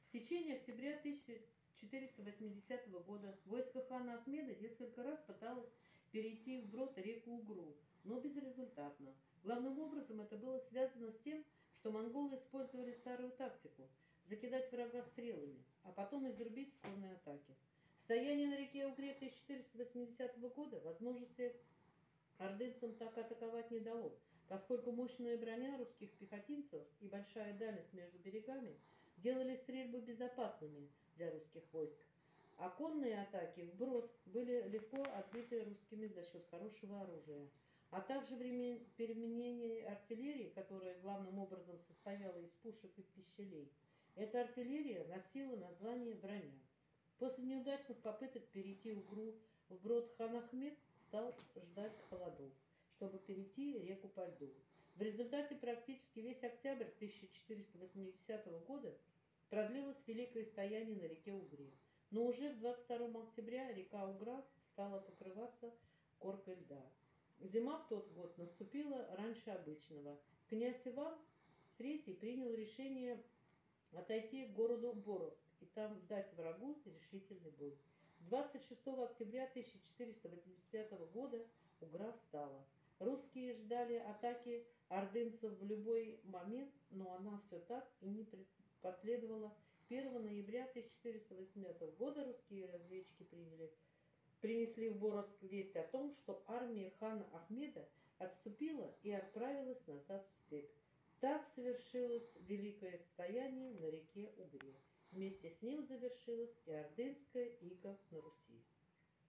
В течение октября 1480 года войско хана Ахмеда несколько раз пыталось перейти вброд реку Угру, но безрезультатно. Главным образом это было связано с тем, что монголы использовали старую тактику – закидать врага стрелами, а потом изрубить в конной атаке. Стояние на реке Угре 1480 года возможности ордынцам так атаковать не дало, поскольку мощная броня русских пехотинцев и большая дальность между берегами делали стрельбы безопасными для русских войск. А конные атаки вброд были легко отбиты русскими за счет хорошего оружия, а также применение артиллерии, которая главным образом состояла из пушек и пищалей. Эта артиллерия носила название «броня». После неудачных попыток перейти Угру вброд хан Ахмед стал ждать холодов, чтобы перейти реку по льду. В результате практически весь октябрь 1480 года продлилось великое стояние на реке Угре. Но уже к 22 октября река Угра стала покрываться коркой льда. Зима в тот год наступила раньше обычного. Князь Иван III принял решение отойти к городу Боровск и там дать врагу решительный бой. 26 октября 1485 года Угра встала. Русские ждали атаки ордынцев в любой момент, но она все так и не последовала. 1 ноября 1480 года русские разведчики принесли в Боровск весть о том, что армия хана Ахмеда отступила и отправилась назад в степь. Так совершилось великое стояние на реке Угре. Вместе с ним завершилась и ордынская ига на Руси.